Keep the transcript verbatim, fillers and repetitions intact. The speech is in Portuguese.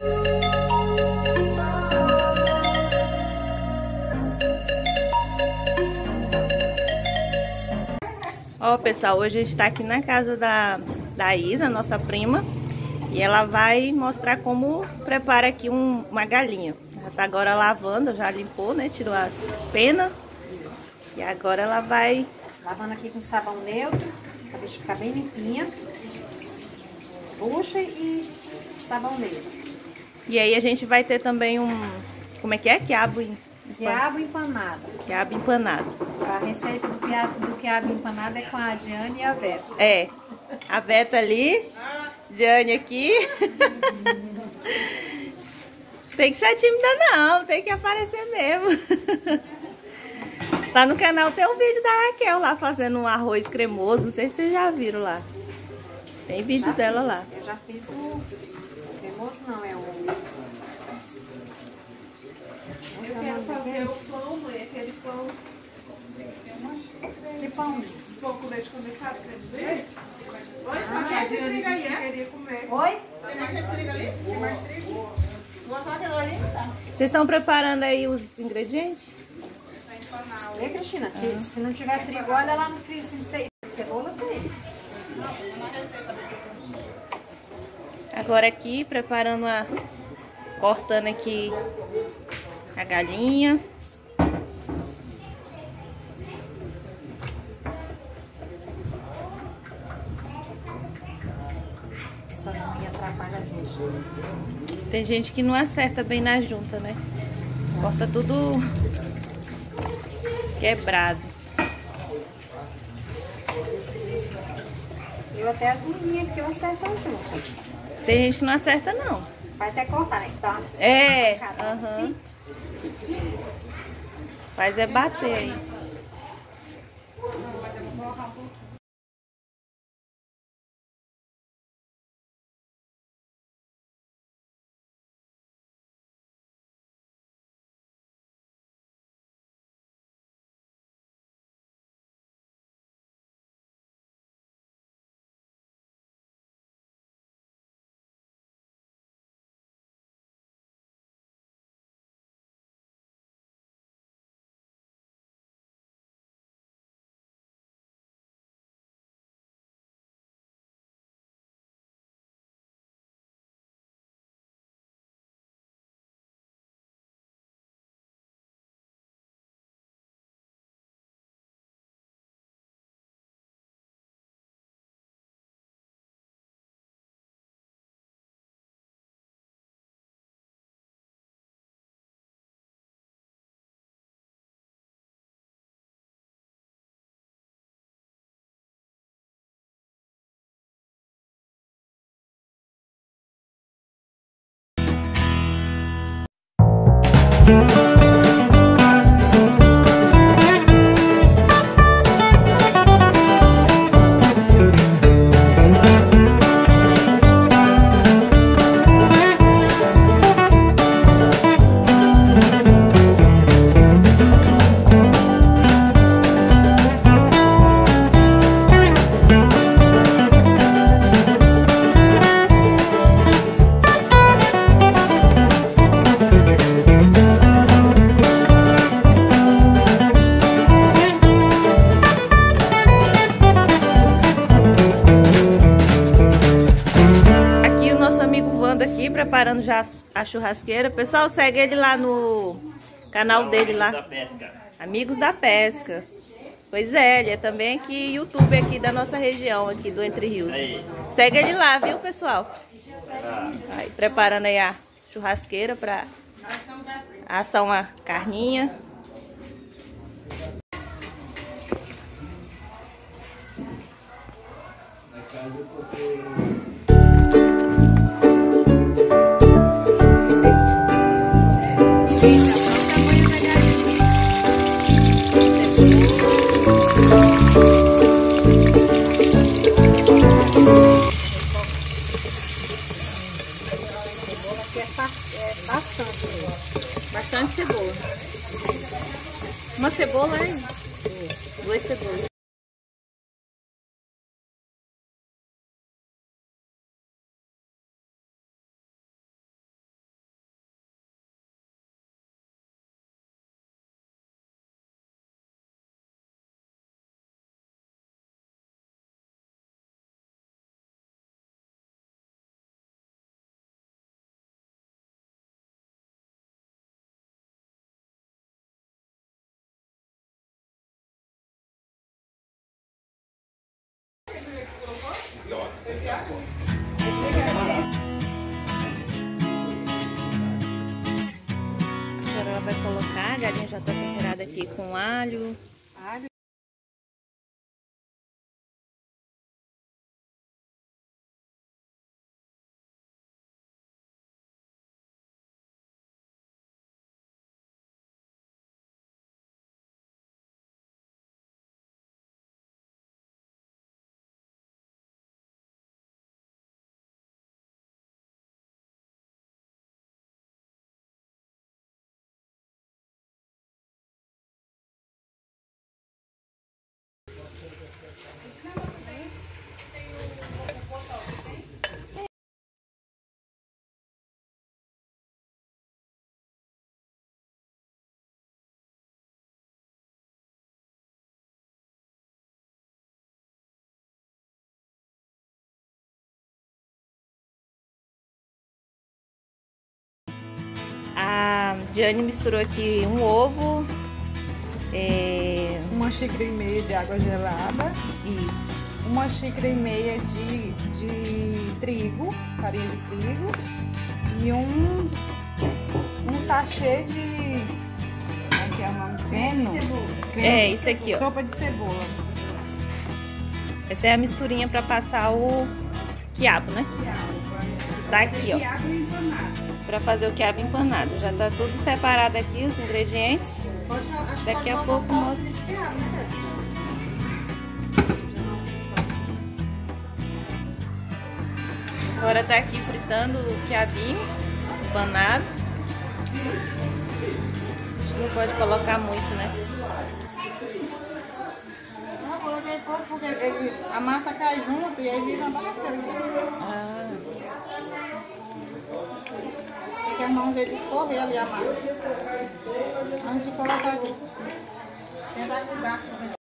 Ó, pessoal, hoje a gente tá aqui na casa da, da Isa, nossa prima, e ela vai mostrar como prepara aqui um, uma galinha. Ela tá agora lavando, já limpou, né? Tirou as penas. E agora ela vai... Lavando aqui com sabão neutro, pra deixar ficar bem limpinha. Bucha e sabão neutro. E aí a gente vai ter também um... Como é que é? Quiabo empanado. Quiabo empanado. Quiabo empanado. A receita do quiabo, do quiabo empanado é com a Diane e a Beta. É. A Beta ali, Diane aqui. Tem que ser tímida não, tem que aparecer mesmo. Lá no canal tem um vídeo da Raquel lá fazendo um arroz cremoso, não sei se vocês já viram lá. Tem vídeo já dela fiz, lá. Eu já fiz o cremoso, não, é o... Eu quero fazer o pão, mãe, aquele pão. Que pão? Pão com leite condensado, quer dizer? Oi, Ah, a Diane disse que queria comer. Oi? Tem mais trigo ali? Tem mais trigo? Vou botar aquela ali, tá? Vocês estão preparando aí os ingredientes? Vai empanar o... Ei, Cristina, se, ah. se não tiver trigo, olha lá no freezer, tem cebola, tem. Agora aqui, preparando a... Cortando aqui a galinha. Sozinha atrapalha a gente. Tem gente que não acerta bem na junta, né? Corta tudo quebrado. Eu até as meninas que eu acerto junto. Tem gente que não acerta, não. Faz é cortar, né? Então, É, aham. Uhum. Faz é bater aí. Preparando já a churrasqueira. Pessoal, segue ele lá no canal dele lá. Amigos da Pesca. Amigos da Pesca. Pois é, ele é também aqui youtuber aqui da nossa região, aqui do Entre Rios. Aí. Segue ele lá, viu, pessoal? Ah. Aí, preparando aí a churrasqueira para assar uma carninha. Bastante cebola. Uma cebola, hein? Duas cebolas. vai colocar. A galinha já tá temperada aqui com alho. Alho. A Diane misturou aqui um ovo, é... Uma xícara e meia de água gelada. Isso. Uma xícara e meia de, de trigo, farinha de trigo. E um, um sachê de... Como é que é o nome? Creno. Creno. É, isso aqui, ó. Sopa de cebola. Essa é a misturinha para passar o quiabo, né? Tá aqui, ó. Quiabo empanado. Para fazer o quiabo empanado. Já tá tudo separado aqui, os ingredientes. Daqui a pouco mostro. Agora tá aqui fritando o quiabinho empanado. Não pode colocar muito, né? Não, coloquei pouco porque ele, a massa cai junto e aí vira uma bagaceira. Ah. Tem que arrumar um jeito de escorrer ali a massa. Antes de colocar aqui. Tentar cuidar.